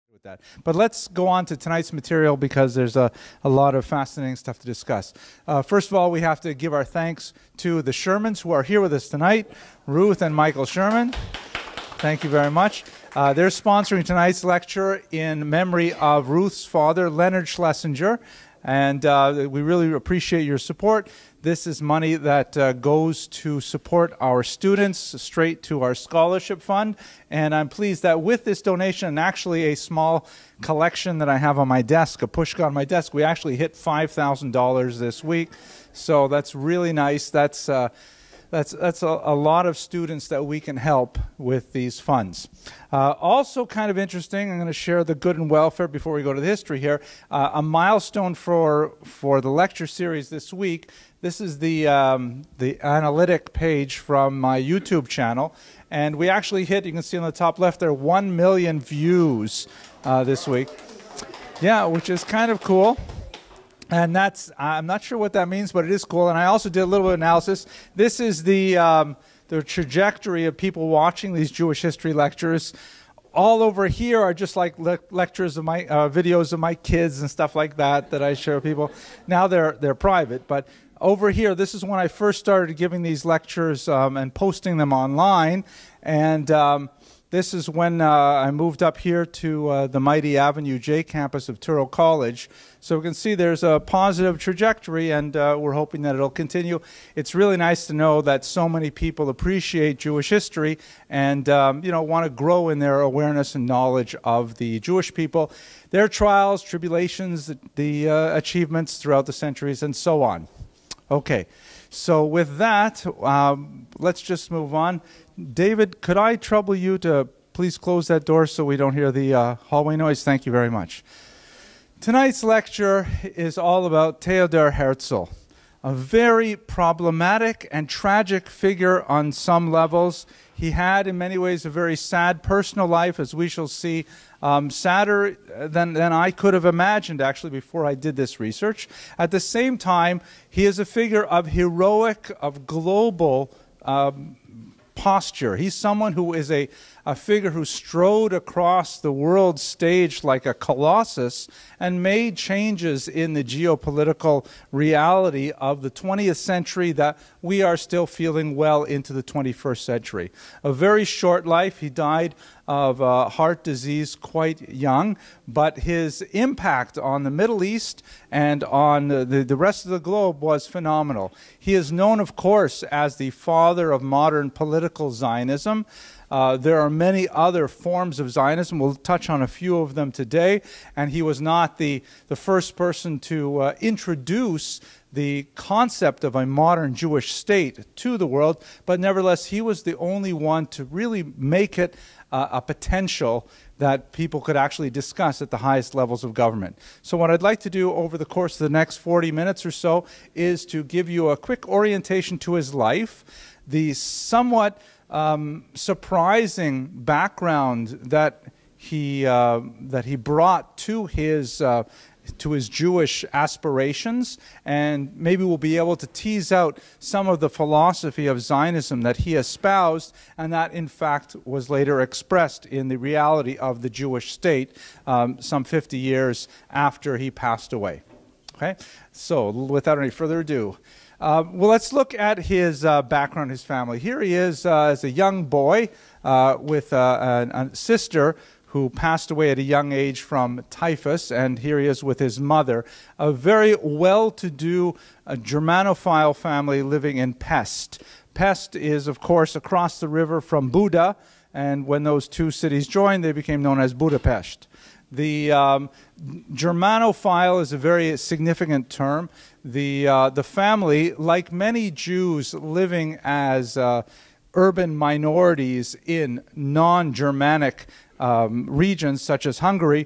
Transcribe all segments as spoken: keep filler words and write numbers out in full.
with that. But let's go on to tonight's material because there's a, a lot of fascinating stuff to discuss. Uh, first of all, we have to give our thanks to the Shermans who are here with us tonight, Ruth and Michael Sherman. Thank you very much. Uh, they're sponsoring tonight's lecture in memory of Ruth's father, Leonard Schlesinger, and uh, we really appreciate your support. This is money that uh, goes to support our students straight to our scholarship fund, and I'm pleased that with this donation and actually a small collection that I have on my desk, a pushka on my desk, we actually hit five thousand dollars this week, so that's really nice. That's uh, That's, that's a, a lot of students that we can help with these funds. Uh, also kind of interesting, I'm going to share the good and welfare before we go to the history here. Uh, a milestone for, for the lecture series this week. This is the, um, the analytic page from my YouTube channel. And we actually hit, you can see on the top left there, one million views uh, this week. Yeah, which is kind of cool. And that's, I'm not sure what that means, but it is cool. And I also did a little bit of analysis. This is the, um, the trajectory of people watching these Jewish history lectures. All over here are just like le lectures of my, uh, videos of my kids and stuff like that that I show people. Now they're, they're private, but over here, this is when I first started giving these lectures um, and posting them online. And um, this is when uh, I moved up here to uh, the mighty Avenue J campus of Touro College. So we can see there's a positive trajectory, and uh, we're hoping that it'll continue. It's really nice to know that so many people appreciate Jewish history and um, you know, want to grow in their awareness and knowledge of the Jewish people, their trials, tribulations, the uh, achievements throughout the centuries, and so on. Okay, so with that, um, let's just move on. David, could I trouble you to please close that door so we don't hear the uh, hallway noise? Thank you very much. Tonight's lecture is all about Theodor Herzl, a very problematic and tragic figure on some levels. He had, in many ways, a very sad personal life, as we shall see, um, sadder than, than I could have imagined, actually, before I did this research. At the same time, he is a figure of heroic, of global um, posture. He's someone who is a, a figure who strode across the world stage like a colossus and made changes in the geopolitical reality of the twentieth century that we are still feeling well into the twenty-first century. A very short life. He died of uh, heart disease quite young, but his impact on the Middle East and on the, the, the rest of the globe was phenomenal. He is known, of course, as the father of modern political Zionism. Uh, there are many other forms of Zionism. We'll touch on a few of them today. And he was not the, the first person to uh, introduce the concept of a modern Jewish state to the world, but nevertheless, he was the only one to really make it uh, a potential that people could actually discuss at the highest levels of government. So what I'd like to do over the course of the next forty minutes or so is to give you a quick orientation to his life, the somewhat um, surprising background that he, uh, that he brought to his uh, to his Jewish aspirations, and maybe we'll be able to tease out some of the philosophy of Zionism that he espoused and that in fact was later expressed in the reality of the Jewish state um, some fifty years after he passed away. Okay, so without any further ado, uh, well, let's look at his uh, background, his family. Here he is uh, as a young boy uh, with uh, a, a sister who passed away at a young age from typhus, and here he is with his mother, a very well-to-do uh, Germanophile family living in Pest. Pest is, of course, across the river from Buda, and when those two cities joined, they became known as Budapest. The um, Germanophile is a very significant term. The, uh, the family, like many Jews living as uh, urban minorities in non-Germanic Um, regions such as Hungary,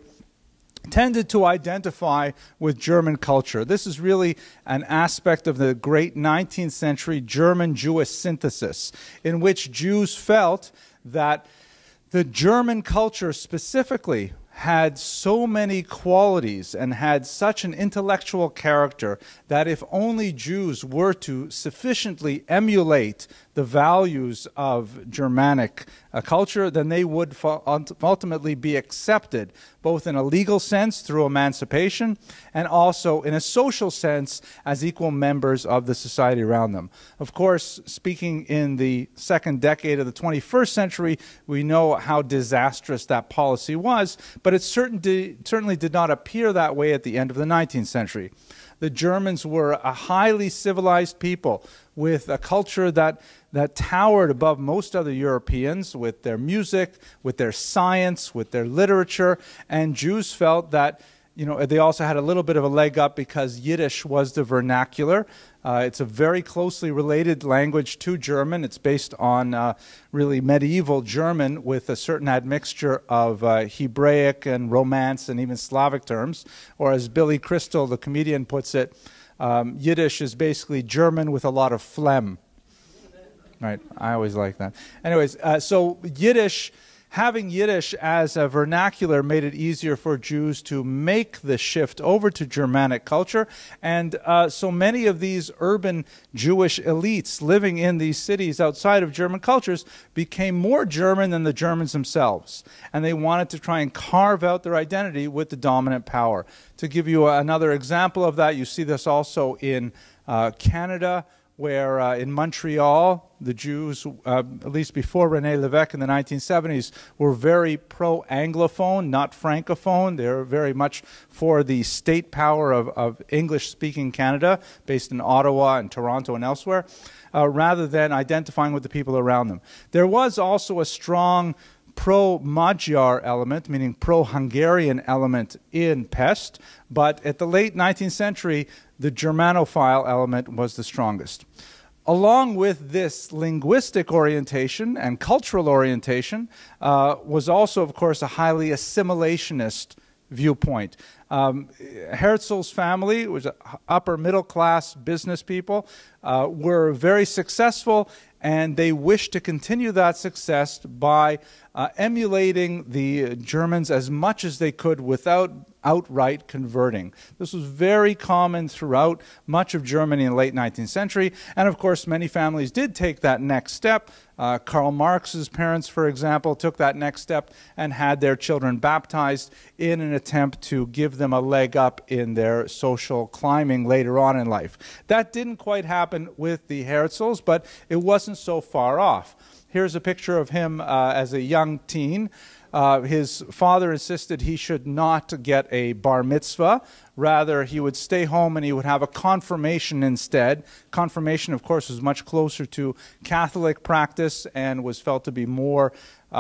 tended to identify with German culture. This is really an aspect of the great nineteenth century German-Jewish synthesis, in which Jews felt that the German culture specifically had so many qualities and had such an intellectual character that if only Jews were to sufficiently emulate the values of Germanic uh, culture, then they would ultimately be accepted, both in a legal sense through emancipation and also in a social sense as equal members of the society around them. Of course, speaking in the second decade of the twenty-first century, we know how disastrous that policy was, but it certainly, certainly did not appear that way at the end of the nineteenth century. The Germans were a highly civilized people with a culture that, that towered above most other Europeans, with their music, with their science, with their literature, and Jews felt that, you know, they also had a little bit of a leg up because Yiddish was the vernacular. Uh, it's a very closely related language to German. It's based on uh, really medieval German with a certain admixture of uh, Hebraic and Romance and even Slavic terms. Or as Billy Crystal, the comedian, puts it, um, Yiddish is basically German with a lot of phlegm. Right, I always like that. Anyways, uh, so Yiddish... Having Yiddish as a vernacular made it easier for Jews to make the shift over to Germanic culture, and uh, so many of these urban Jewish elites living in these cities outside of German cultures became more German than the Germans themselves, and they wanted to try and carve out their identity with the dominant power. To give you another example of that, you see this also in uh, Canada, where uh, in Montreal, the Jews, uh, at least before René Lévesque in the nineteen seventies, were very pro-Anglophone, not Francophone. They were very much for the state power of, of English-speaking Canada, based in Ottawa and Toronto and elsewhere, uh, rather than identifying with the people around them. There was also a strong pro-Magyar element, meaning pro-Hungarian element in Pest, but at the late nineteenth century, the Germanophile element was the strongest. Along with this linguistic orientation and cultural orientation uh, was also, of course, a highly assimilationist viewpoint. Um, Herzl's family was upper middle class business people, uh, were very successful, and they wished to continue that success by uh, emulating the Germans as much as they could without outright converting. This was very common throughout much of Germany in the late nineteenth century, and of course many families did take that next step. Uh, Karl Marx's parents, for example, took that next step and had their children baptized in an attempt to give them a leg up in their social climbing later on in life. That didn't quite happen with the Herzls, but it wasn't so far off. Here's a picture of him uh, as a young teen. Uh, his father insisted he should not get a bar mitzvah. Rather, he would stay home and he would have a confirmation instead. Confirmation, of course, was much closer to Catholic practice and was felt to be more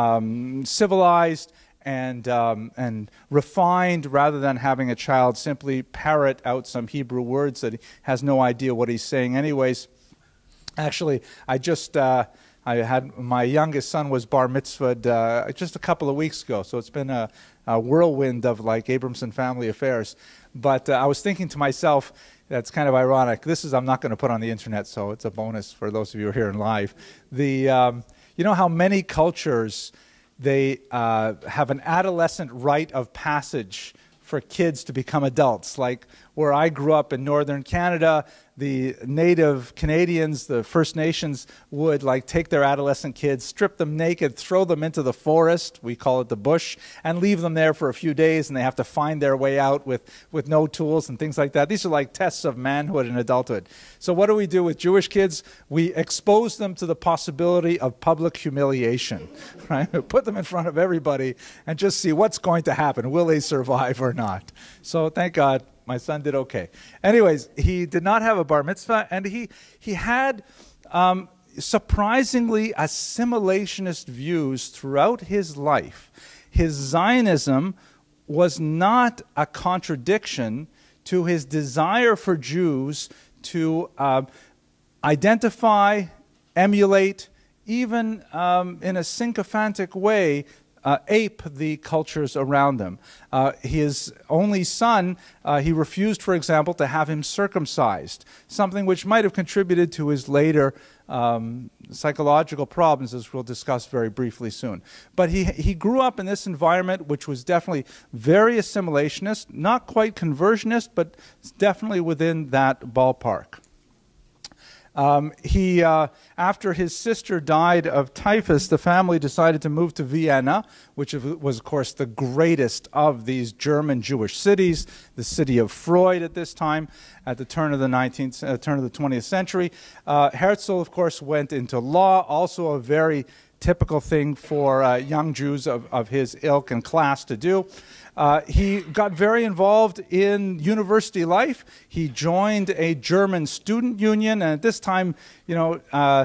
um, civilized and, um, and refined, rather than having a child simply parrot out some Hebrew words that he has no idea what he's saying anyways. Actually, I just... Uh, I had my youngest son was bar mitzvahed uh, just a couple of weeks ago, so it's been a, a whirlwind of like Abramson family affairs. But uh, I was thinking to myself, that's kind of ironic. This is I'm not going to put on the internet, so it's a bonus for those of you who are here in live. The um, you know how many cultures they uh, have an adolescent rite of passage for kids to become adults. Like where I grew up in northern Canada, the native Canadians, the First Nations, would like take their adolescent kids, strip them naked, throw them into the forest, we call it the bush, and leave them there for a few days, and they have to find their way out with, with no tools and things like that. These are like tests of manhood and adulthood. So what do we do with Jewish kids? We expose them to the possibility of public humiliation, right? Put them in front of everybody and just see what's going to happen. Will they survive or not? So thank God my son did okay. Anyways, he did not have a bar mitzvah, and he, he had um, surprisingly assimilationist views throughout his life. His Zionism was not a contradiction to his desire for Jews to uh, identify, emulate, even um, in a sycophantic way, Uh, ape the cultures around them. Uh, his only son, uh, he refused, for example, to have him circumcised, something which might have contributed to his later um, psychological problems, as we'll discuss very briefly soon. But he, he grew up in this environment which was definitely very assimilationist, not quite conversionist, but definitely within that ballpark. Um, he, uh, after his sister died of typhus, the family decided to move to Vienna, which was, of course, the greatest of these German Jewish cities, the city of Freud at this time, at the turn of the nineteenth, uh, turn of the twentieth century. Uh, Herzl, of course, went into law, also a very typical thing for uh, young Jews of, of his ilk and class to do. Uh, he got very involved in university life. He joined a German student union, and at this time, you know, uh,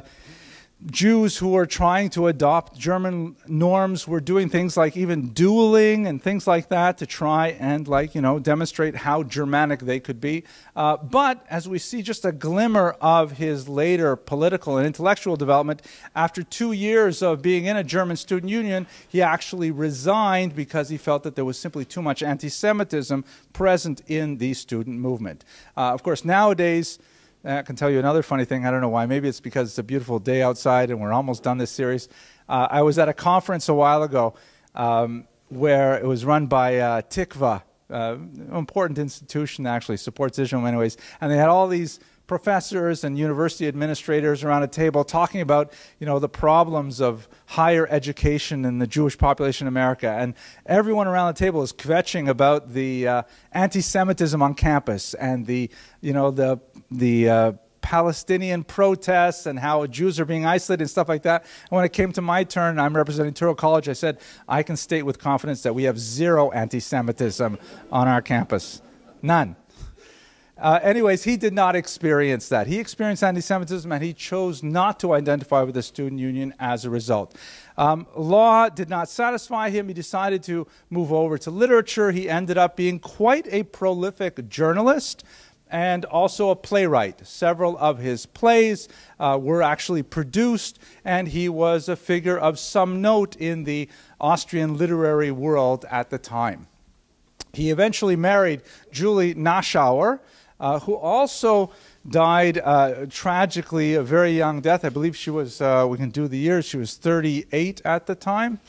Jews who were trying to adopt German norms were doing things like even dueling and things like that to try and, like, you know, demonstrate how Germanic they could be. Uh, but as we see just a glimmer of his later political and intellectual development, after two years of being in a German student union, he actually resigned because he felt that there was simply too much anti-Semitism present in the student movement. Uh, of course, nowadays, I can tell you another funny thing. I don't know why. Maybe it's because it's a beautiful day outside and we're almost done this series. Uh, I was at a conference a while ago um, where it was run by uh, Tikva, uh, an important institution that actually supports Israel in many ways. And they had all these professors and university administrators around a table talking about, you know, the problems of higher education in the Jewish population in America. And everyone around the table is kvetching about the uh, anti-Semitism on campus and the, you know, the, the uh, Palestinian protests and how Jews are being isolated and stuff like that. And when it came to my turn, I'm representing Touro College, I said, I can state with confidence that we have zero anti-Semitism on our campus. None. Uh, anyways, he did not experience that. He experienced anti-Semitism, and he chose not to identify with the student union as a result. Um, law did not satisfy him. He decided to move over to literature. He ended up being quite a prolific journalist and also a playwright. Several of his plays uh, were actually produced, and he was a figure of some note in the Austrian literary world at the time. He eventually married Julie Naschauer, Uh, who also died uh, tragically a very young death. I believe she was, uh, we can do the years, she was thirty-eight at the time,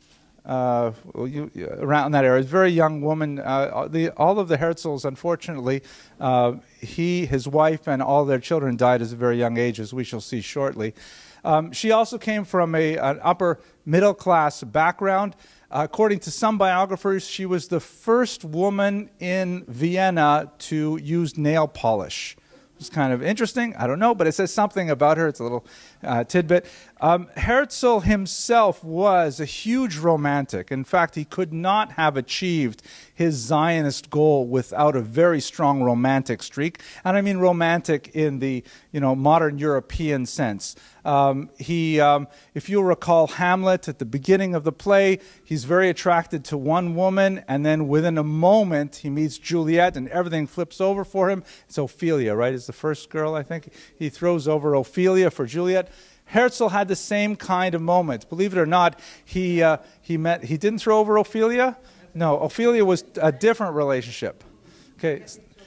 uh, well, you, around that era. A very young woman. Uh, the, all of the Herzls, unfortunately, uh, he, his wife, and all their children died at a very young age, as we shall see shortly. Um, she also came from a, an upper middle class background. Uh, according to some biographers, she was the first woman in Vienna to use nail polish. It's kind of interesting. I don't know, but it says something about her. It's a little uh, tidbit. Um, Herzl himself was a huge romantic. In fact, he could not have achieved his Zionist goal without a very strong romantic streak. And I mean romantic in the, you know, modern European sense. Um, he, um, if you'll recall Hamlet at the beginning of the play, he's very attracted to one woman, and then within a moment he meets Juliet and everything flips over for him. It's Ophelia, right? Is the first girl, I think. He throws over Ophelia for Juliet. Herzl had the same kind of moment. Believe it or not, he, uh, he, met, he didn't throw over Ophelia. No, Ophelia was a different relationship. Okay.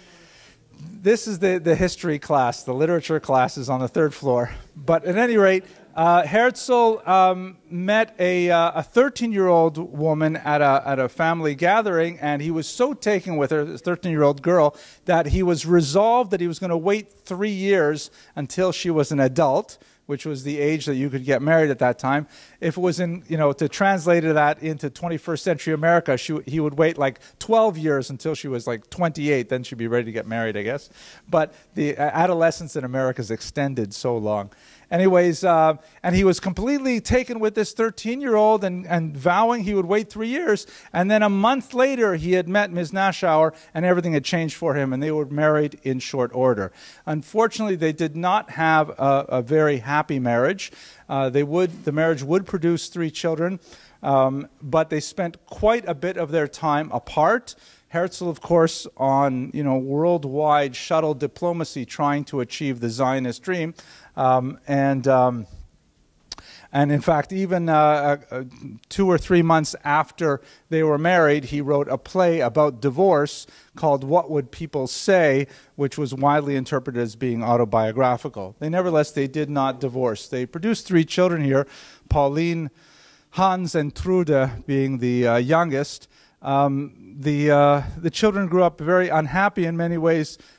This is the, the history class. The literature class is on the third floor. But at any rate, uh, Herzl um, met a uh, a thirteen-year-old woman at a, at a family gathering, and he was so taken with her, this thirteen-year-old girl, that he was resolved that he was going to wait three years until she was an adult, which was the age that you could get married at that time. If it was in, you know, to translate that into twenty-first century America, she, he would wait like twelve years until she was like twenty-eight, then she'd be ready to get married, I guess. But the adolescence in America is extended so long. Anyways, uh, and he was completely taken with this thirteen-year-old and, and vowing he would wait three years. And then a month later, he had met Miz Naschauer, and everything had changed for him, and they were married in short order. Unfortunately, they did not have a, a very happy marriage. Uh, they would, the marriage would produce three children, um, but they spent quite a bit of their time apart. Herzl, of course, on, you know, worldwide shuttle diplomacy, trying to achieve the Zionist dream. Um, and, um, and in fact, even uh, uh, two or three months after they were married, he wrote a play about divorce called What Would People Say?, which was widely interpreted as being autobiographical. They nevertheless, they did not divorce. They produced three children here, Pauline, Hans, and Trude being the uh, youngest. Um, the, uh, the children grew up very unhappy in many ways.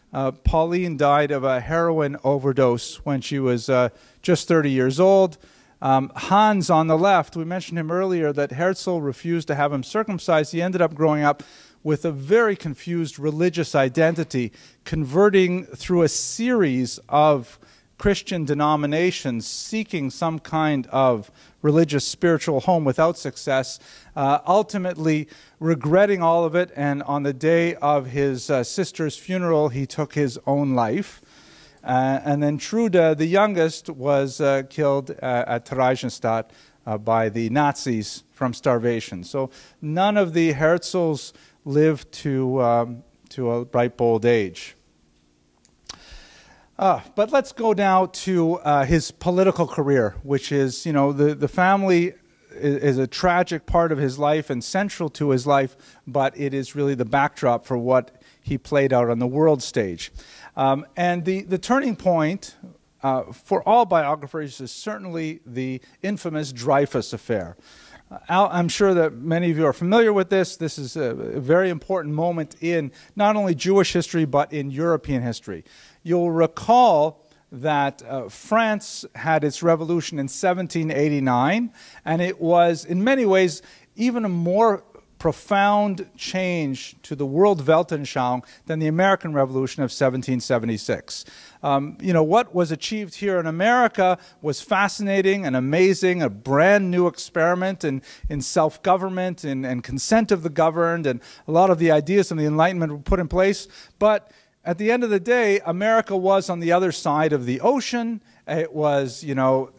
Uh, Pauline died of a heroin overdose when she was uh, just thirty years old. Um, Hans on the left, we mentioned him earlier, that Herzl refused to have him circumcised. He ended up growing up with a very confused religious identity, converting through a series of Christian denominations, seeking some kind of religious spiritual home without success, uh, ultimately regretting all of it, and on the day of his uh, sister's funeral, he took his own life. Uh, and then Trude, the youngest, was uh, killed uh, at Theresienstadt uh, by the Nazis from starvation. So none of the Herzls lived to, um, to a ripe old age. Uh, but let's go now to uh, his political career, which is, you know, the, the family is, is a tragic part of his life and central to his life, but it is really the backdrop for what he played out on the world stage. Um, and the, the turning point uh, for all biographers is certainly the infamous Dreyfus affair. Uh, I'm sure that many of you are familiar with this. This is a, a very important moment in not only Jewish history, but in European history. You'll recall that uh, France had its revolution in seventeen eighty-nine, and it was, in many ways, even a more profound change to the world Weltanschauung than the American Revolution of seventeen seventy-six. Um, you know, what was achieved here in America was fascinating and amazing, a brand new experiment in, in self-government and, and consent of the governed, and a lot of the ideas of the Enlightenment were put in place. But at the end of the day, America was on the other side of the ocean. It was, you know,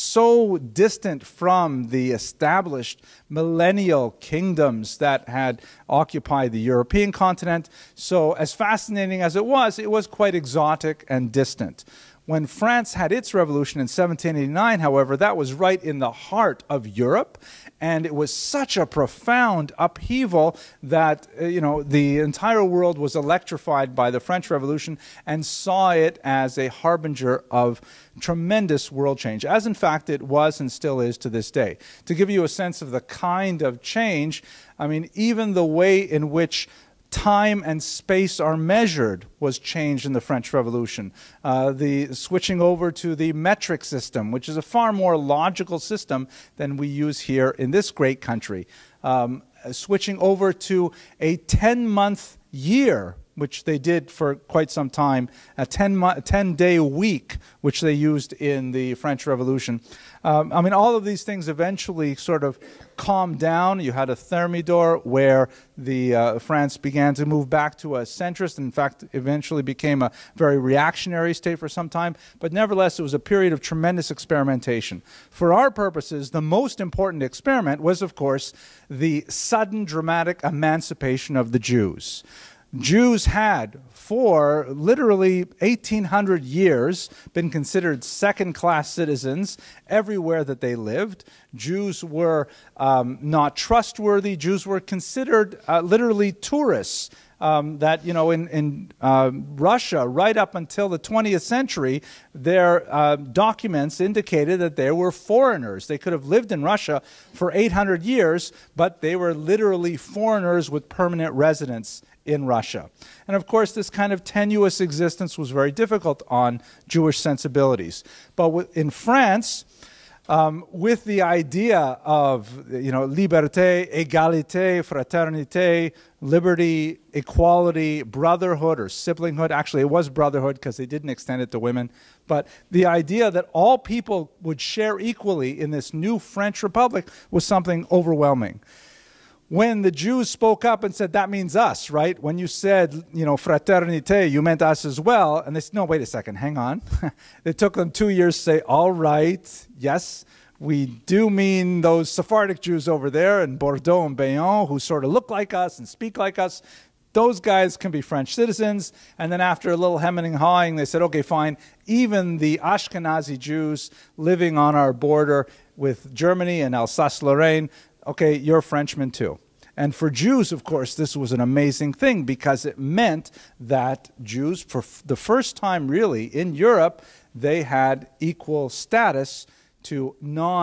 so distant from the established millennial kingdoms that had occupied the European continent. So as fascinating as it was, it was quite exotic and distant. When France had its revolution in seventeen eighty-nine, however, that was right in the heart of Europe, and it was such a profound upheaval that, uh, you know, the entire world was electrified by the French Revolution and saw it as a harbinger of tremendous world change, as in fact it was and still is to this day. To give you a sense of the kind of change, I mean, even the way in which time and space are measured was changed in the French Revolution. Uh, the switching over to the metric system, which is a far more logical system than we use here in this great country. Um, switching over to a ten-month year, which they did for quite some time, a ten-day week, which they used in the French Revolution. Um, I mean, all of these things eventually sort of calmed down. You had a Thermidor where the uh, France began to move back to a centrist, in fact, eventually became a very reactionary state for some time. But nevertheless, it was a period of tremendous experimentation. For our purposes, the most important experiment was, of course, the sudden dramatic emancipation of the Jews. Jews had, for literally eighteen hundred years, been considered second-class citizens everywhere that they lived. Jews were um, not trustworthy. Jews were considered uh, literally tourists. Um, that, you know, in, in uh, Russia, right up until the twentieth century, their uh, documents indicated that they were foreigners. They could have lived in Russia for eight hundred years, but they were literally foreigners with permanent residence in Russia. And of course, this kind of tenuous existence was very difficult on Jewish sensibilities. But in France, Um, with the idea of, you know, liberté, égalité, fraternité, liberty, equality, brotherhood or siblinghood. Actually, it was brotherhood because they didn't extend it to women. But the idea that all people would share equally in this new French Republic was something overwhelming. When the Jews spoke up and said, that means us, right? When you said, you know, fraternité, you meant us as well. And they said, no, wait a second, hang on. It took them two years to say, all right, yes, we do mean those Sephardic Jews over there in Bordeaux and Bayonne who sort of look like us and speak like us. Those guys can be French citizens. And then after a little hemming and hawing, they said, okay, fine. Even the Ashkenazi Jews living on our border with Germany and Alsace-Lorraine, okay, you're Frenchmen too. And for Jews, of course, this was an amazing thing because it meant that Jews, for f the first time really in Europe, they had equal status to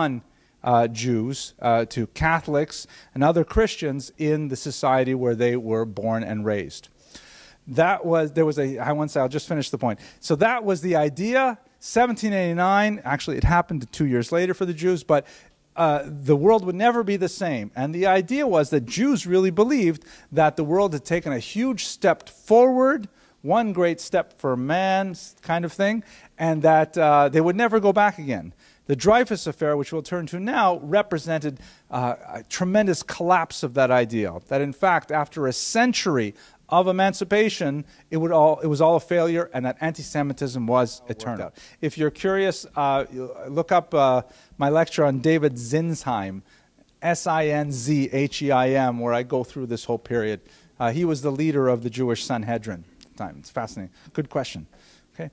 non-Jews, uh, uh, to Catholics and other Christians in the society where they were born and raised. that was, there was a, I once, I'll just finish the point. So that was the idea. seventeen eighty-nine, actually it happened two years later for the Jews, but uh, the world would never be the same. And the idea was that Jews really believed that the world had taken a huge step forward, one great step for man kind of thing, and that uh, they would never go back again. The Dreyfus affair, which we'll turn to now, represented uh, a tremendous collapse of that ideal. That in fact, after a century of emancipation, it, would all, it was all a failure, and that anti-Semitism was eternal. If you're curious, uh, look up uh, my lecture on David Zinsheim, S I N Z H E I M, where I go through this whole period. Uh, he was the leader of the Jewish Sanhedrin at the time. It's fascinating. Good question. Okay.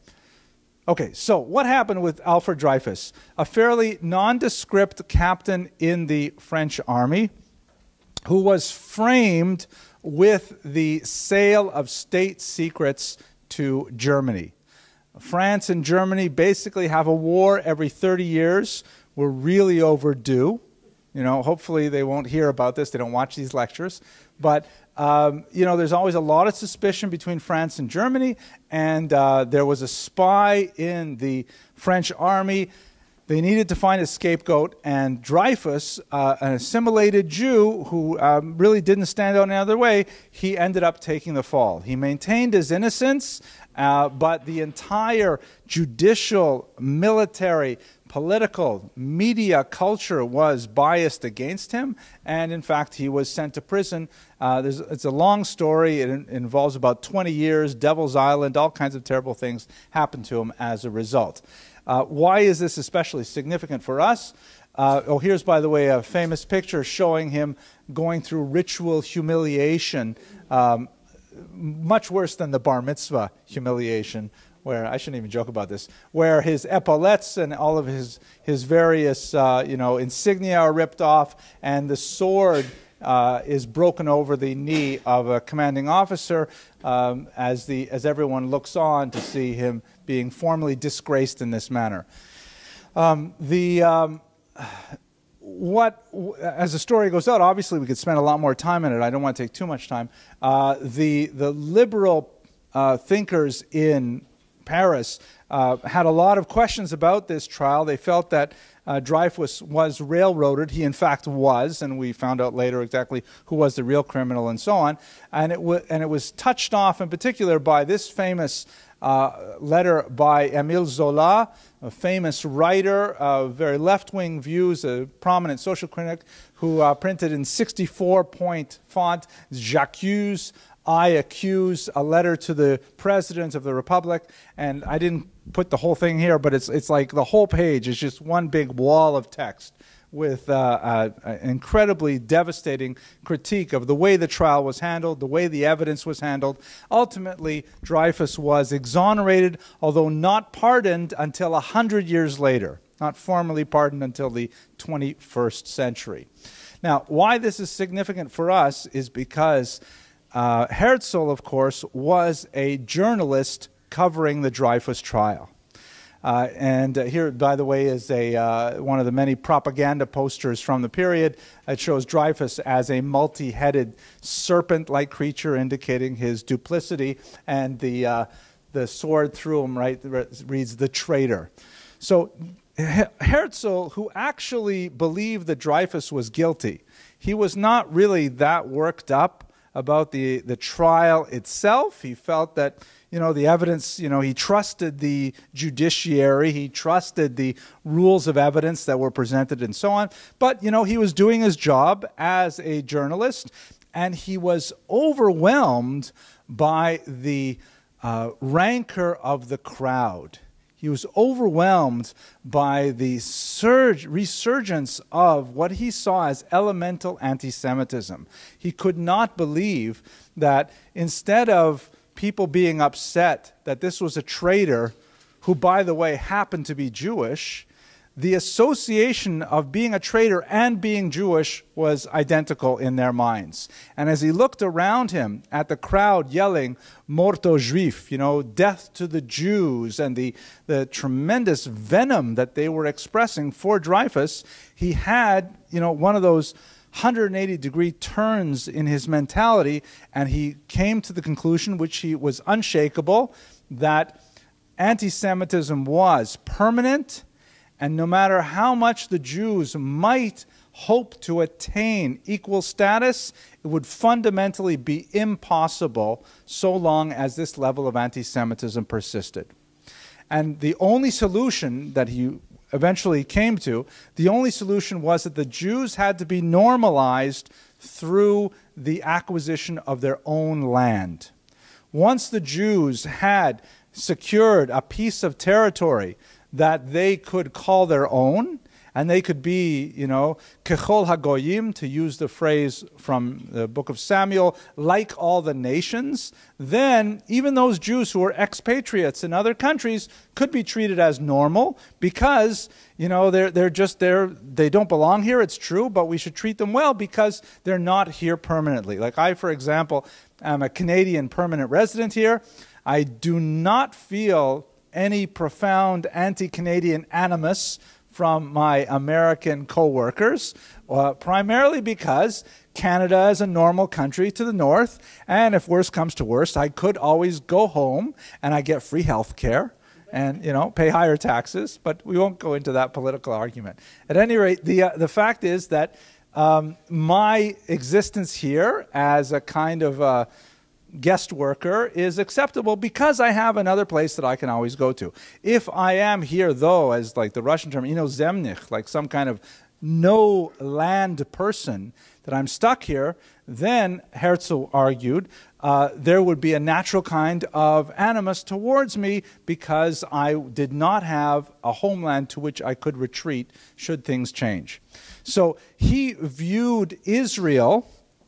Okay, so what happened with Alfred Dreyfus? A fairly nondescript captain in the French army who was framed with the sale of state secrets to Germany. France and Germany basically have a war every thirty years. We're really overdue. You know, hopefully they won't hear about this. They don't watch these lectures. But, um, you know, there's always a lot of suspicion between France and Germany. And uh, there was a spy in the French army. They needed to find a scapegoat. And Dreyfus, uh, an assimilated Jew who um, really didn't stand out any other way, he ended up taking the fall. He maintained his innocence, uh, but the entire judicial, military, political, media culture was biased against him, and in fact he was sent to prison. Uh, there's, it's a long story. It, it involves about twenty years, Devil's Island, all kinds of terrible things happened to him as a result. Uh, why is this especially significant for us? Uh, oh, here's, by the way, a famous picture showing him going through ritual humiliation, um, much worse than the bar mitzvah humiliation, where, I shouldn't even joke about this, where his epaulettes and all of his, his various uh, you know, insignia are ripped off, and the sword uh, is broken over the knee of a commanding officer um, as, the, as everyone looks on to see him being formally disgraced in this manner. Um, the, um, what, as the story goes out, obviously we could spend a lot more time in it. I don't want to take too much time. Uh, the, the liberal uh, thinkers in Paris uh, had a lot of questions about this trial. They felt that uh, Dreyfus was railroaded. He in fact was, and we found out later exactly who was the real criminal and so on. And it, and it was touched off in particular by this famous uh, letter by Émile Zola, a famous writer, uh, very left-wing views, a prominent social critic, who uh, printed in sixty-four point font, J'accuse, I accuse, a letter to the President of the Republic. And I didn't put the whole thing here, but it's, it's like the whole page is just one big wall of text with uh, uh, an incredibly devastating critique of the way the trial was handled, the way the evidence was handled. Ultimately, Dreyfus was exonerated, although not pardoned until a hundred years later, not formally pardoned until the twenty-first century. Now, why this is significant for us is because Uh, Herzl, of course, was a journalist covering the Dreyfus trial. Uh, and uh, here, by the way, is a, uh, one of the many propaganda posters from the period. It shows Dreyfus as a multi-headed serpent-like creature, indicating his duplicity, and the, uh, the sword through him, right, reads, "the traitor." So Herzl, who actually believed that Dreyfus was guilty, he was not really that worked up about the, the trial itself. He felt that, you know, the evidence, you know, he trusted the judiciary, he trusted the rules of evidence that were presented and so on. But, you know, he was doing his job as a journalist, and he was overwhelmed by the uh, rancor of the crowd. He was overwhelmed by the surge, resurgence of what he saw as elemental anti-Semitism. He could not believe that instead of people being upset that this was a traitor who, by the way, happened to be Jewish, the association of being a traitor and being Jewish was identical in their minds. And as he looked around him at the crowd yelling, "Mort aux Juifs," you know, death to the Jews, and the, the tremendous venom that they were expressing for Dreyfus, he had, you know, one of those one hundred eighty degree turns in his mentality, and he came to the conclusion, which he was unshakable, that anti-Semitism was permanent, and no matter how much the Jews might hope to attain equal status, it would fundamentally be impossible so long as this level of anti-Semitism persisted. And the only solution that he eventually came to, the only solution was that the Jews had to be normalized through the acquisition of their own land. Once the Jews had secured a piece of territory that they could call their own, and they could be, you know, kechol hagoyim, to use the phrase from the book of Samuel, like all the nations, then even those Jews who were expatriates in other countries could be treated as normal because, you know, they're, they're just there, they don't belong here, it's true, but we should treat them well because they're not here permanently. Like I, for example, am a Canadian permanent resident here. I do not feel any profound anti-Canadian animus from my American co-workers, uh, primarily because Canada is a normal country to the north, and if worse comes to worst, I could always go home and I get free health care and, you know, pay higher taxes, but we won't go into that political argument. At any rate, the, uh, the fact is that um, my existence here as a kind of uh, guest worker is acceptable because I have another place that I can always go to. If I am here, though, as like the Russian term, inozemnych, like some kind of no land person, that I'm stuck here, then, Herzl argued, uh, there would be a natural kind of animus towards me because I did not have a homeland to which I could retreat should things change. So he viewed Israel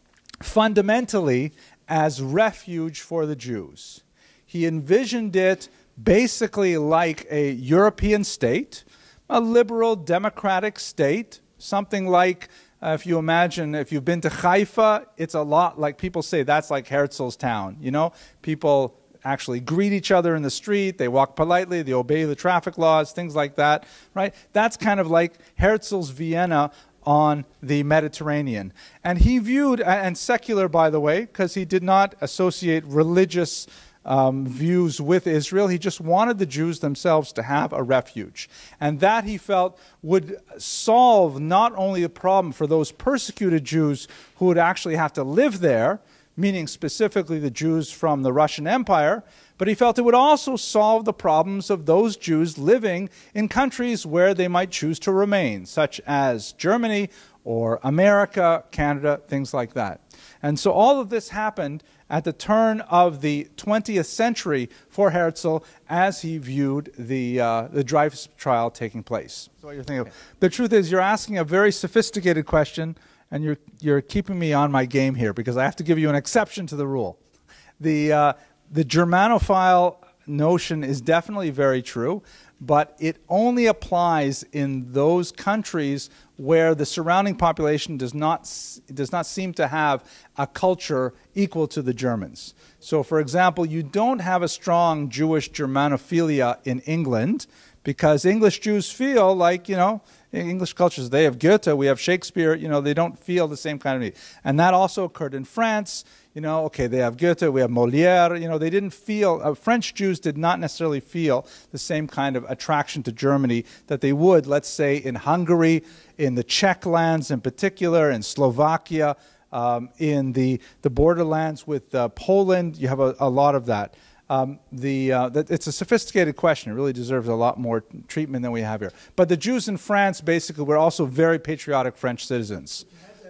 fundamentally as refuge for the Jews. He envisioned it basically like a European state, a liberal democratic state, something like, uh, if you imagine, if you've been to Haifa, it's a lot like, people say that's like Herzl's town, you know? People actually greet each other in the street, they walk politely, they obey the traffic laws, things like that, right? That's kind of like Herzl's Vienna on the Mediterranean. And he viewed, and secular by the way, because he did not associate religious um, views with Israel, he just wanted the Jews themselves to have a refuge. And that he felt would solve not only the problem for those persecuted Jews who would actually have to live there, meaning specifically the Jews from the Russian Empire, but he felt it would also solve the problems of those Jews living in countries where they might choose to remain, such as Germany or America, Canada, things like that. And so all of this happened at the turn of the twentieth century for Herzl as he viewed the, uh, the Dreyfus trial taking place. So what you're thinking of. The truth is, you're asking a very sophisticated question, and you're, you're keeping me on my game here because I have to give you an exception to the rule. The, uh, the Germanophile notion is definitely very true, but it only applies in those countries where the surrounding population does not, does not seem to have a culture equal to the Germans. So, for example, you don't have a strong Jewish Germanophilia in England because English Jews feel like, you know, in English cultures, they have Goethe, we have Shakespeare, you know, they don't feel the same kind of need. And that also occurred in France. You know, okay, they have Goethe, we have Molière, you know, they didn't feel, uh, French Jews did not necessarily feel the same kind of attraction to Germany that they would, let's say, in Hungary, in the Czech lands in particular, in Slovakia, um, in the, the borderlands with uh, Poland, you have a, a lot of that. Um, the, uh, that. It's a sophisticated question. It really deserves a lot more treatment than we have here. But the Jews in France basically were also very patriotic French citizens.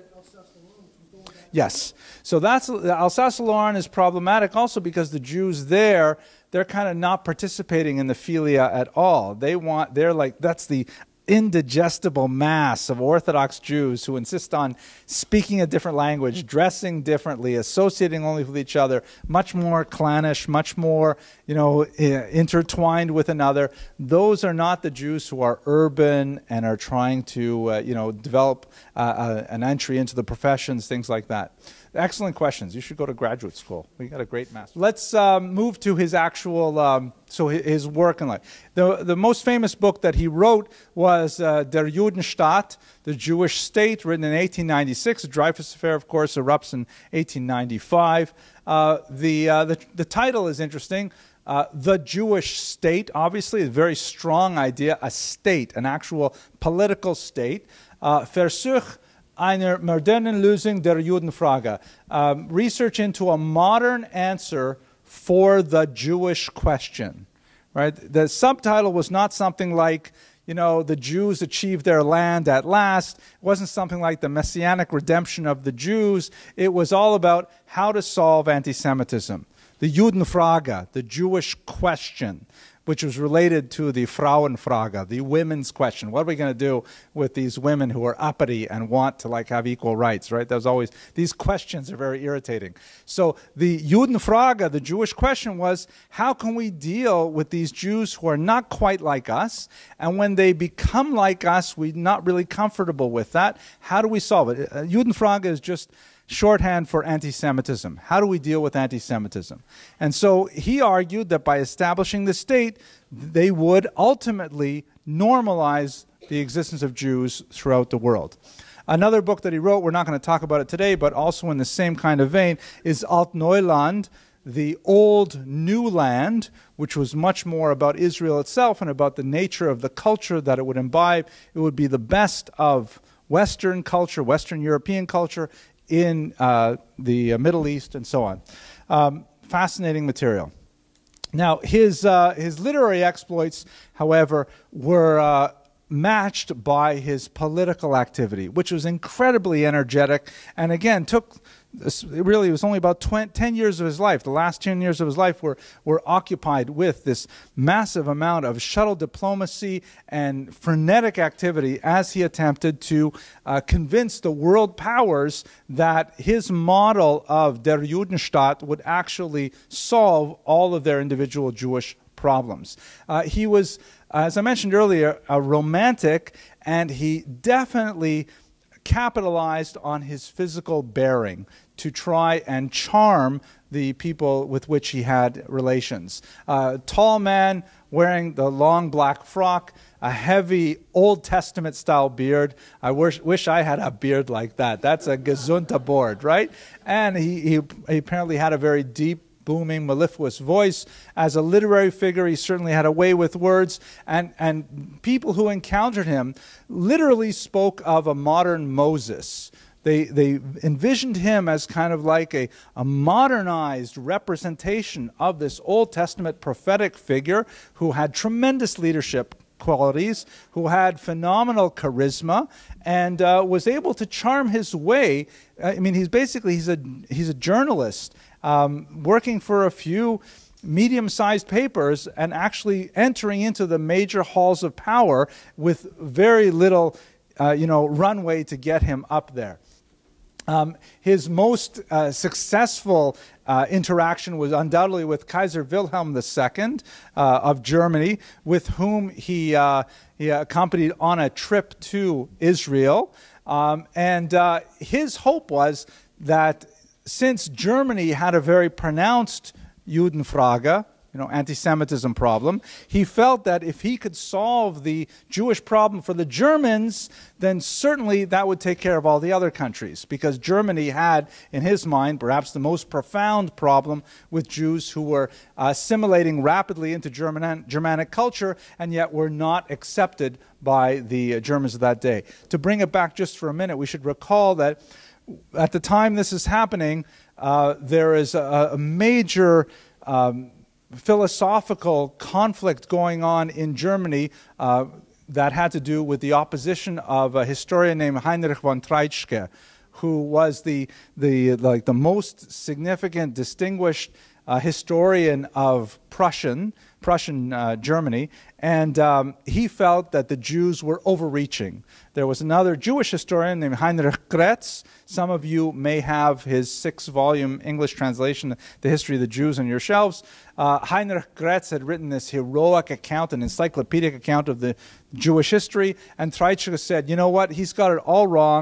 Yes. So that's, Alsace-Lorraine is problematic also because the Jews there, they're kind of not participating in the philia at all. They want, they're like, that's the indigestible mass of Orthodox Jews who insist on speaking a different language, dressing differently, associating only with each other, much more clannish, much more, you know, intertwined with another. Those are not the Jews who are urban and are trying to, uh, you know, develop uh, uh, an entry into the professions, things like that. Excellent questions. You should go to graduate school. We got a great master. Let's um, move to his actual um, So his work in life. The, the most famous book that he wrote was uh, Der Judenstaat, the Jewish State, written in eighteen ninety-six. The Dreyfus Affair, of course, erupts in eighteen ninety-five. Uh, the, uh, the, the title is interesting. Uh, the Jewish state, obviously, a very strong idea, a state, an actual political state. Uh, Versuch einer modernen Lösung der Judenfrage. Um, research into a modern answer for the Jewish question. Right? The subtitle was not something like, you know, the Jews achieved their land at last. It wasn't something like the messianic redemption of the Jews. It was all about how to solve anti-Semitism. The Judenfrage, the Jewish question, which was related to the Frauenfrage, the women's question. What are we going to do with these women who are uppity and want to like have equal rights, right? There's always, these questions are very irritating. So the Judenfrage, the Jewish question was, how can we deal with these Jews who are not quite like us? And when they become like us, we're not really comfortable with that. How do we solve it? Uh, Judenfrage is just shorthand for anti-Semitism. How do we deal with anti-Semitism? And so he argued that by establishing the state, they would ultimately normalize the existence of Jews throughout the world. Another book that he wrote, we're not going to talk about it today, but also in the same kind of vein, is Alt-Neuland, the Old New Land, which was much more about Israel itself and about the nature of the culture that it would imbibe. It would be the best of Western culture, Western European culture, in uh, the uh, Middle East and so on. Um, fascinating material. Now, his, uh, his literary exploits, however, were uh, matched by his political activity, which was incredibly energetic, and again, took, really, it was only about ten years of his life. The last ten years of his life were, were occupied with this massive amount of shuttle diplomacy and frenetic activity as he attempted to uh, convince the world powers that his model of der Judenstaat would actually solve all of their individual Jewish problems. Uh, he was, as I mentioned earlier, a romantic, and he definitely capitalized on his physical bearing to try and charm the people with which he had relations. A tall man wearing the long black frock, a heavy Old Testament style beard. I wish, wish I had a beard like that. That's a Gesundta board, right? And he, he, he apparently had a very deep, booming, mellifluous voice. As a literary figure, he certainly had a way with words, and, and people who encountered him literally spoke of a modern Moses. They, they envisioned him as kind of like a, a modernized representation of this Old Testament prophetic figure who had tremendous leadership qualities, who had phenomenal charisma, and uh, was able to charm his way. I mean, he's basically, he's a, he's a journalist, Um, working for a few medium-sized papers and actually entering into the major halls of power with very little, uh, you know, runway to get him up there. Um, his most uh, successful uh, interaction was undoubtedly with Kaiser Wilhelm the Second uh, of Germany, with whom he, uh, he accompanied on a trip to Israel. Um, and uh, his hope was that since Germany had a very pronounced Judenfrage, you know, anti-Semitism problem, he felt that if he could solve the Jewish problem for the Germans, then certainly that would take care of all the other countries, because Germany had, in his mind, perhaps the most profound problem with Jews who were uh, assimilating rapidly into German, Germanic culture and yet were not accepted by the uh, Germans of that day. To bring it back just for a minute, we should recall that at the time this is happening, uh, there is a, a major um, philosophical conflict going on in Germany uh, that had to do with the opposition of a historian named Heinrich von Treitschke, who was the, the, like the most significant, distinguished uh, historian of Prussian, Prussian uh, Germany, and um, he felt that the Jews were overreaching. There was another Jewish historian named Heinrich Gretz. Some of you may have his six-volume English translation, The History of the Jews, on your shelves. Uh, Heinrich Gretz had written this heroic account, an encyclopedic account of the Jewish history, and Treitschke said, you know what, he's got it all wrong.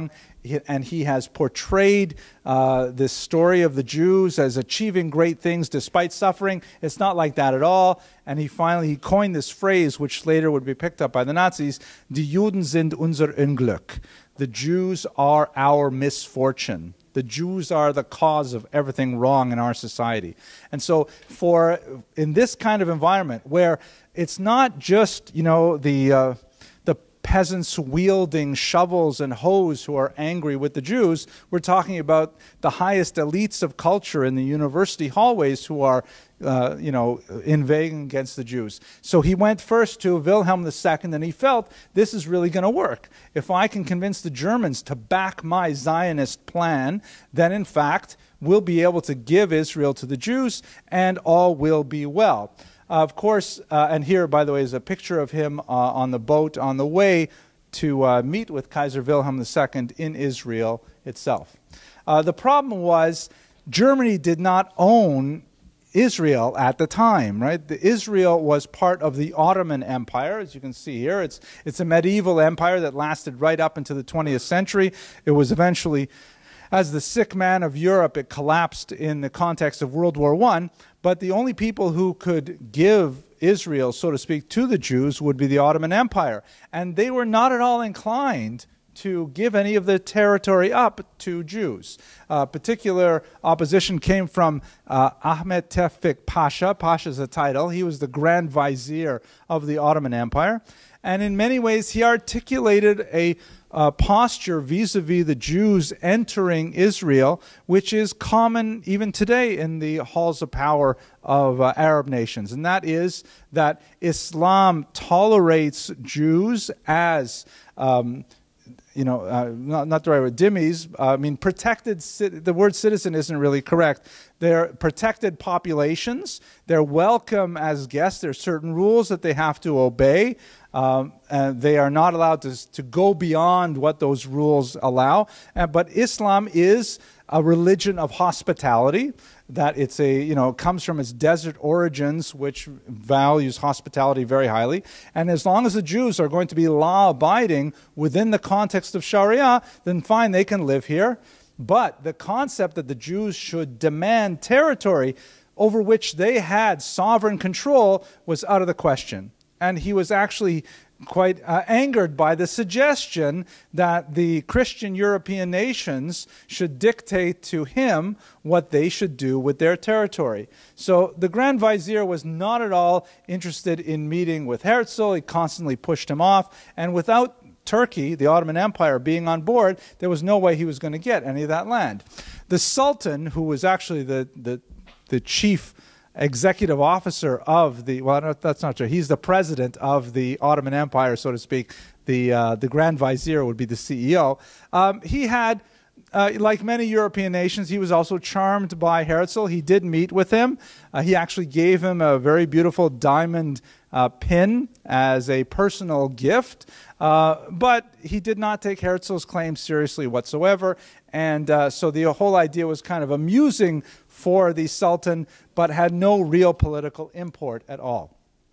he, and he has portrayed uh, this story of the Jews as achieving great things despite suffering. It's not like that at all. And he finally he coined this phrase, which later would be picked up by the Nazis, Die Juden sind unser Unglück. The Jews are our misfortune. The Jews are the cause of everything wrong in our society. And so for in this kind of environment where it's not just, you know, the uh, the peasants wielding shovels and hoes who are angry with the Jews, we're talking about the highest elites of culture in the university hallways who are Uh, you know, inveighing against the Jews. So he went first to Wilhelm the Second, and he felt this is really going to work. If I can convince the Germans to back my Zionist plan, then in fact we'll be able to give Israel to the Jews, and all will be well. Uh, of course, uh, and here, by the way, is a picture of him uh, on the boat on the way to uh, meet with Kaiser Wilhelm the Second in Israel itself. Uh, the problem was Germany did not own Israel at the time, right? The Israel was part of the Ottoman Empire, as you can see here. It's, it's a medieval empire that lasted right up into the twentieth century. It was eventually, as the sick man of Europe, it collapsed in the context of World War One. But the only people who could give Israel, so to speak, to the Jews would be the Ottoman Empire. And they were not at all inclined to give any of the territory up to Jews. Uh, particular opposition came from uh, Ahmet Tevfik Pasha. Pasha is a title. He was the Grand Vizier of the Ottoman Empire. And in many ways, he articulated a uh, posture vis-a-vis the Jews entering Israel, which is common even today in the halls of power of uh, Arab nations. And that is that Islam tolerates Jews as um, you know, uh, not, not the right word, dhimmis, uh, I mean, protected, the word citizen isn't really correct. They're protected populations. They're welcome as guests. There are certain rules that they have to obey. Um, and they are not allowed to, to go beyond what those rules allow. Uh, but Islam is a religion of hospitality, that it's a, you know, comes from its desert origins, which values hospitality very highly. And as long as the Jews are going to be law-abiding within the context of Sharia, then fine, they can live here. But the concept that the Jews should demand territory over which they had sovereign control was out of the question. And he was actually quite uh, angered by the suggestion that the Christian European nations should dictate to him what they should do with their territory. So the Grand Vizier was not at all interested in meeting with Herzl. He constantly pushed him off. And without Turkey, the Ottoman Empire, being on board, there was no way he was going to get any of that land. The Sultan, who was actually the, the, the chief executive officer of the, well, that's not true. He's the president of the Ottoman Empire, so to speak. The, uh, the Grand Vizier would be the C E O. Um, he had, uh, like many European nations, he was also charmed by Herzl. He did meet with him. Uh, he actually gave him a very beautiful diamond uh, pin as a personal gift. Uh, but he did not take Herzl's claims seriously whatsoever. And uh, so the whole idea was kind of amusing for the Sultan, but had no real political import at all.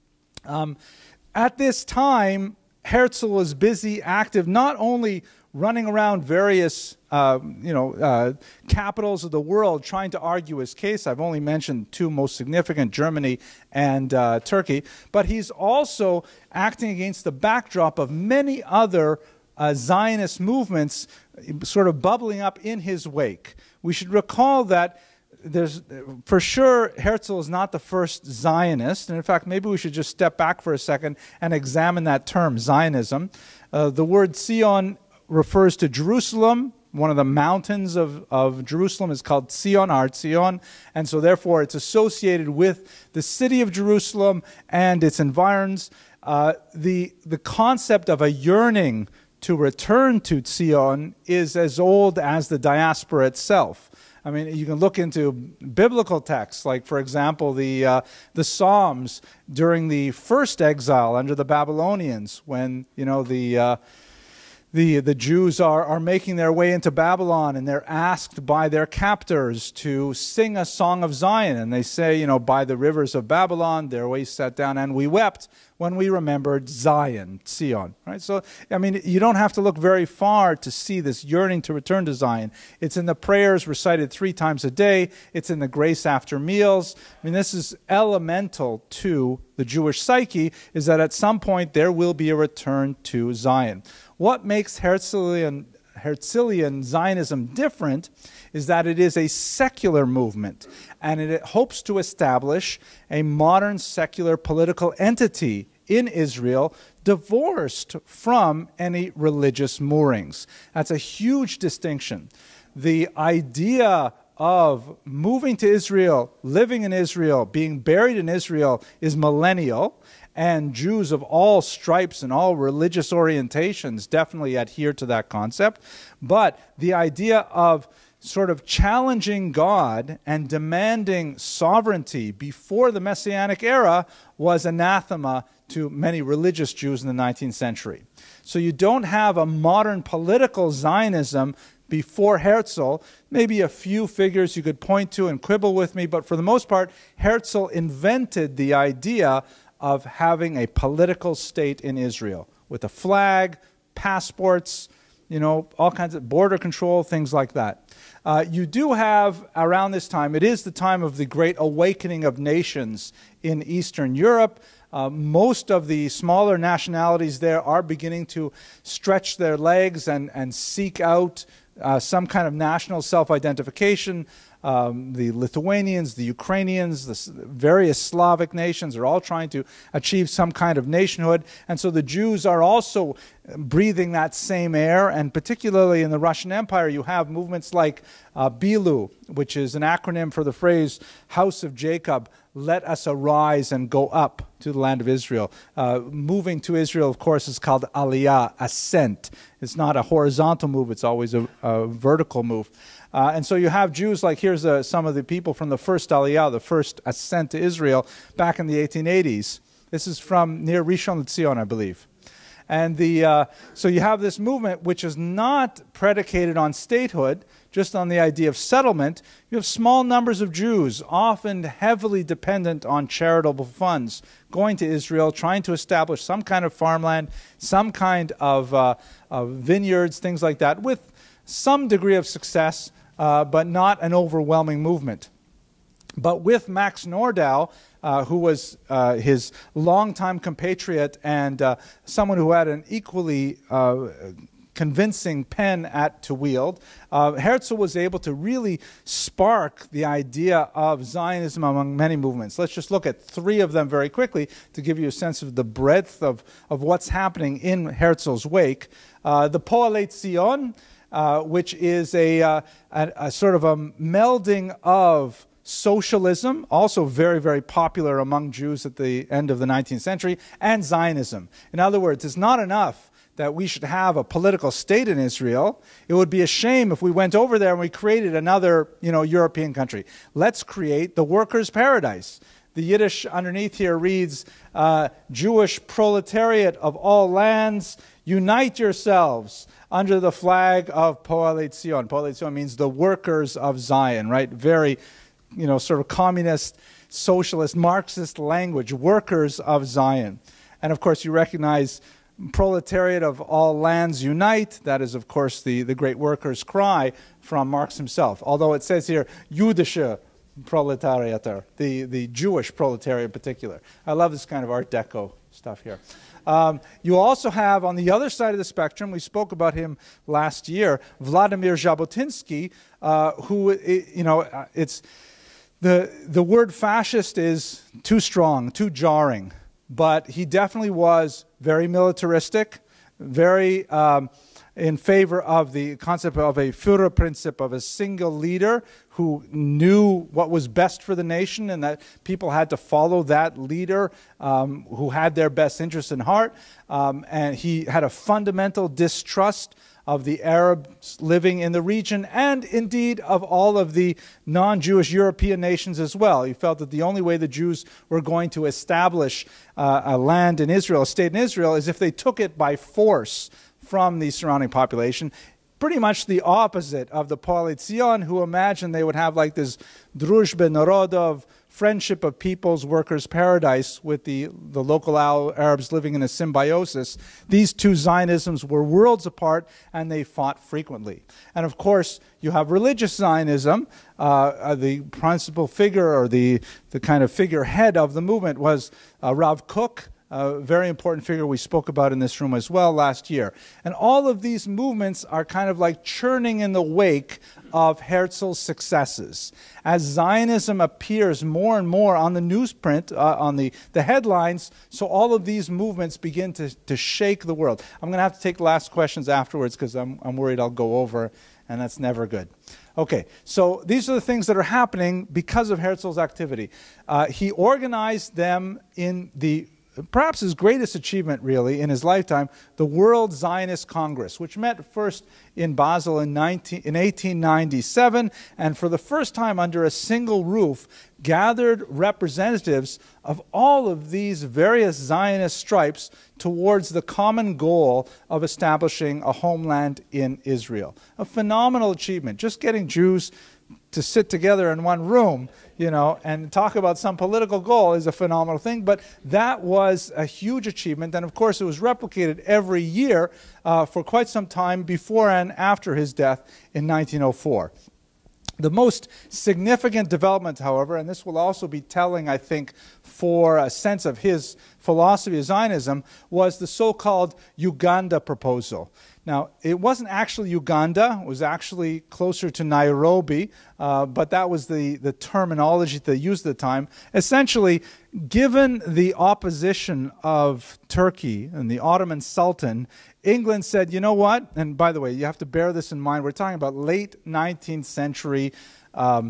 Um, at this time, Herzl was busy, active, not only running around various uh, you know, uh, capitals of the world trying to argue his case. I've only mentioned two most significant, Germany and uh, Turkey. But he's also acting against the backdrop of many other uh, Zionist movements sort of bubbling up in his wake. We should recall that there's, for sure, Herzl is not the first Zionist. And in fact, maybe we should just step back for a second and examine that term, Zionism. Uh, the word Zion refers to Jerusalem. One of the mountains of, of Jerusalem is called Zion, Har Zion, and so therefore it's associated with the city of Jerusalem and its environs. Uh, the, the concept of a yearning to return to Zion is as old as the diaspora itself. I mean, you can look into biblical texts, like, for example, the, uh, the Psalms during the first exile under the Babylonians, when, you know, the... Uh, the, the Jews are, are making their way into Babylon, and they're asked by their captors to sing a song of Zion. And they say, you know, by the rivers of Babylon, there we sat down and we wept when we remembered Zion, Zion, right? So, I mean, you don't have to look very far to see this yearning to return to Zion. It's in the prayers recited three times a day. It's in the grace after meals. I mean, this is elemental to the Jewish psyche, is that at some point there will be a return to Zion. What makes Herzlian, Herzlian Zionism different is that it is a secular movement, and it hopes to establish a modern secular political entity in Israel divorced from any religious moorings. That's a huge distinction. The idea of moving to Israel, living in Israel, being buried in Israel is millennial, and Jews of all stripes and all religious orientations definitely adhere to that concept. But the idea of sort of challenging God and demanding sovereignty before the Messianic era was anathema to many religious Jews in the nineteenth century. So you don't have a modern political Zionism before Herzl. Maybe a few figures you could point to and quibble with me, but for the most part, Herzl invented the idea of having a political state in Israel with a flag, passports, you know, all kinds of border control, things like that. Uh, you do have, around this time, it is the time of the great awakening of nations in Eastern Europe. Uh, most of the smaller nationalities there are beginning to stretch their legs and, and seek out uh, some kind of national self-identification. Um, the Lithuanians, the Ukrainians, the s- various Slavic nations are all trying to achieve some kind of nationhood. And so the Jews are also breathing that same air. And particularly in the Russian Empire, you have movements like uh, Bilu, which is an acronym for the phrase, House of Jacob, let us arise and go up to the land of Israel. Uh, moving to Israel, of course, is called aliyah, ascent. It's not a horizontal move, it's always a, a vertical move. Uh, and so you have Jews, like here's uh, some of the people from the first Aliyah, the first ascent to Israel back in the eighteen eighties. This is from near Rishon LeZion, I believe. And the uh, so you have this movement which is not predicated on statehood, just on the idea of settlement. You have small numbers of Jews, often heavily dependent on charitable funds, going to Israel, trying to establish some kind of farmland, some kind of, uh, of vineyards, things like that, with some degree of success, uh, but not an overwhelming movement. But with Max Nordau, uh, who was uh, his longtime compatriot and uh, someone who had an equally uh, convincing pen at to wield, uh, Herzl was able to really spark the idea of Zionism among many movements. Let's just look at three of them very quickly to give you a sense of the breadth of, of what's happening in Herzl's wake. Uh, the Poalet Zion, uh, which is a, uh, a, a sort of a melding of socialism, also very, very popular among Jews at the end of the nineteenth century, and Zionism. In other words, it's not enough that we should have a political state in Israel. It would be a shame if we went over there and we created another, you know, European country. Let's create the workers' paradise. The Yiddish underneath here reads, uh, Jewish proletariat of all lands, unite yourselves under the flag of Poalet Zion. Poalet Zion means the workers of Zion, right? Very, you know, sort of communist, socialist, Marxist language, workers of Zion. And of course you recognize proletariat of all lands unite. That is, of course, the, the great workers' cry from Marx himself. Although it says here, Jüdische Proletariater, the, the Jewish proletariat in particular. I love this kind of Art Deco stuff here. Um, you also have, on the other side of the spectrum, we spoke about him last year, Vladimir Jabotinsky, uh, who, you know, it's, the, the word fascist is too strong, too jarring. But he definitely was very militaristic, very um, in favor of the concept of a Führerprinzip, of a single leader who knew what was best for the nation and that people had to follow that leader um, who had their best interests in heart. Um, and he had a fundamental distrust of the Arabs living in the region and indeed of all of the non-Jewish European nations as well. He felt that the only way the Jews were going to establish uh, a land in Israel, a state in Israel, is if they took it by force from the surrounding population. Pretty much the opposite of the Polizyon, who imagined they would have like this druzhbe narodov, friendship of peoples, workers' paradise with the, the local Arabs living in a symbiosis. These two Zionisms were worlds apart, and they fought frequently. And of course, you have religious Zionism. Uh, the principal figure, or the, the kind of figurehead of the movement, was uh, Rav Kook, a very important figure we spoke about in this room as well last year. And all of these movements are kind of like churning in the wake of Herzl's successes. As Zionism appears more and more on the newsprint, uh, on the, the headlines, so all of these movements begin to, to shake the world. I'm going to have to take last questions afterwards because I'm, I'm worried I'll go over, and that's never good. Okay, so these are the things that are happening because of Herzl's activity. Uh, he organized them in the perhaps his greatest achievement, really, in his lifetime, the World Zionist Congress, which met first in Basel in, in eighteen ninety-seven, and for the first time under a single roof, gathered representatives of all of these various Zionist stripes towards the common goal of establishing a homeland in Israel. A phenomenal achievement, just getting Jews to sit together in one room, you know, and talk about some political goal is a phenomenal thing. But that was a huge achievement. And of course, it was replicated every year uh, for quite some time before and after his death in nineteen oh four. The most significant development, however, and this will also be telling, I think, for a sense of his philosophy of Zionism, was the so-called Uganda proposal. Now, it wasn't actually Uganda. It was actually closer to Nairobi, uh, but that was the, the terminology they used at the time. Essentially, given the opposition of Turkey and the Ottoman Sultan, England said, you know what? And by the way, you have to bear this in mind. We're talking about late nineteenth century, um,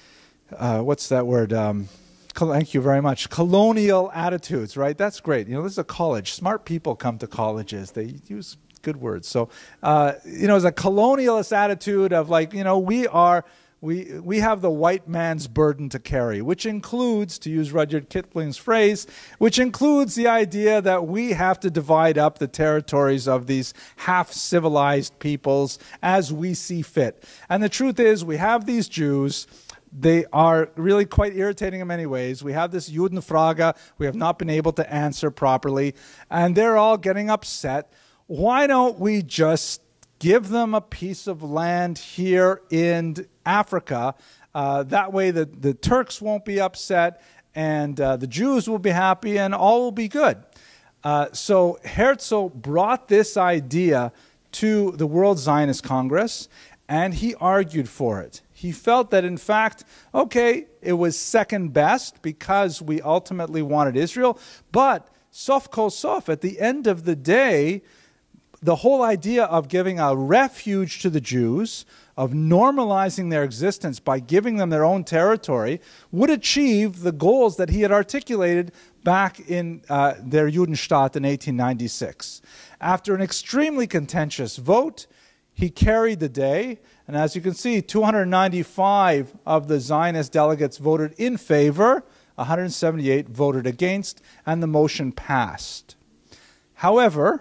uh, what's that word? Um, Thank you very much. Colonial attitudes, right? That's great. You know, this is a college. Smart people come to colleges. They use good words. So, uh, you know, it's a colonialist attitude of like, you know, we are, we, we have the white man's burden to carry, which includes, to use Rudyard Kipling's phrase, which includes the idea that we have to divide up the territories of these half-civilized peoples as we see fit. And the truth is, we have these Jews. They are really quite irritating in many ways. We have this Judenfrage we have not been able to answer properly, and they're all getting upset. Why don't we just give them a piece of land here in Africa? Uh, that way the, the Turks won't be upset, and uh, the Jews will be happy, and all will be good. Uh, so Herzl brought this idea to the World Zionist Congress, and he argued for it. He felt that, in fact, okay, it was second best because we ultimately wanted Israel, but sof kol sof, at the end of the day, the whole idea of giving a refuge to the Jews, of normalizing their existence by giving them their own territory, would achieve the goals that he had articulated back in uh, their Judenstaat in eighteen ninety-six. After an extremely contentious vote, he carried the day, and as you can see, two hundred ninety-five of the Zionist delegates voted in favor, one hundred seventy-eight voted against, and the motion passed. However,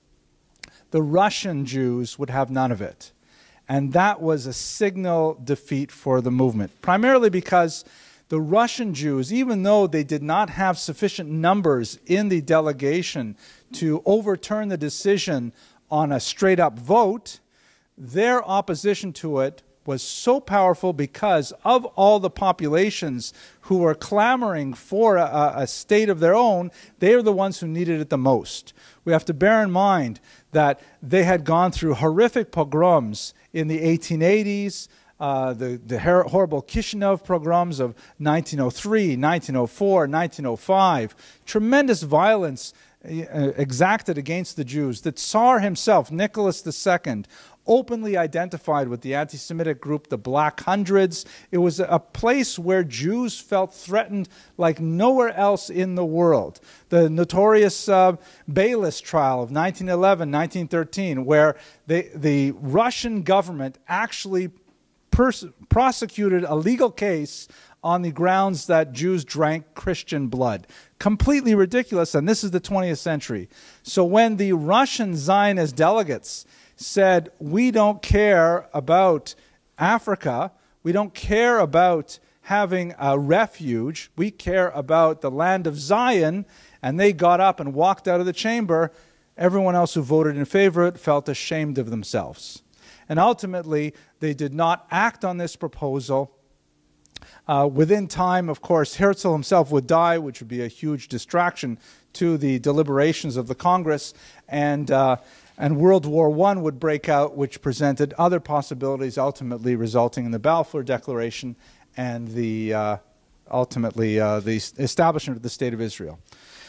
the Russian Jews would have none of it. And that was a signal defeat for the movement, primarily because the Russian Jews, even though they did not have sufficient numbers in the delegation to overturn the decision on a straight-up vote, their opposition to it was so powerful because of all the populations who were clamoring for a, a state of their own. They are the ones who needed it the most. We have to bear in mind that they had gone through horrific pogroms in the eighteen eighties, uh, the, the horrible Kishinev pogroms of nineteen oh three, nineteen oh four, nineteen oh five, tremendous violence uh, exacted against the Jews. The Tsar himself, Nicholas the Second, openly identified with the anti-Semitic group, the Black Hundreds. It was a place where Jews felt threatened like nowhere else in the world. The notorious uh, Baylis trial of nineteen eleven, nineteen thirteen, where they, the Russian government actually pers prosecuted a legal case on the grounds that Jews drank Christian blood. Completely ridiculous, and this is the twentieth century. So when the Russian Zionist delegates said, we don't care about Africa, we don't care about having a refuge, we care about the land of Zion, and they got up and walked out of the chamber, everyone else who voted in favor of it felt ashamed of themselves. And ultimately, they did not act on this proposal. Uh, within time, of course, Herzl himself would die, which would be a huge distraction to the deliberations of the Congress, and, uh, and World War One would break out, which presented other possibilities, ultimately resulting in the Balfour Declaration and the, uh, ultimately uh, the establishment of the State of Israel.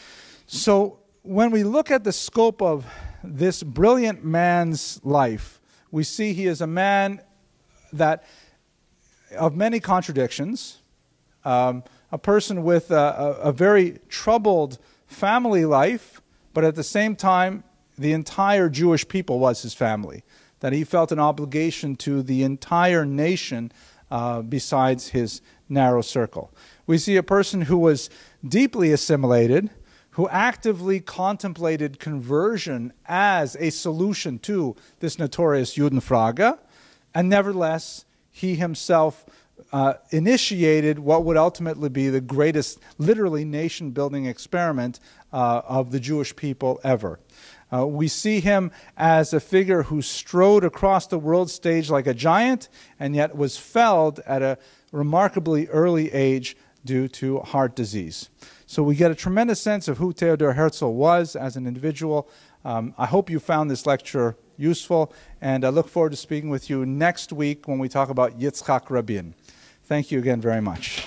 So when we look at the scope of this brilliant man's life, we see he is a man that of many contradictions, um, a person with a, a, a very troubled family life, but at the same time, the entire Jewish people was his family, that he felt an obligation to the entire nation uh, besides his narrow circle. We see a person who was deeply assimilated, who actively contemplated conversion as a solution to this notorious Judenfrage, and nevertheless, he himself uh, initiated what would ultimately be the greatest, literally, nation-building experiment uh, of the Jewish people ever. Uh, we see him as a figure who strode across the world stage like a giant, and yet was felled at a remarkably early age due to heart disease. So we get a tremendous sense of who Theodor Herzl was as an individual. Um, I hope you found this lecture useful, and I look forward to speaking with you next week when we talk about Yitzhak Rabin. Thank you again very much.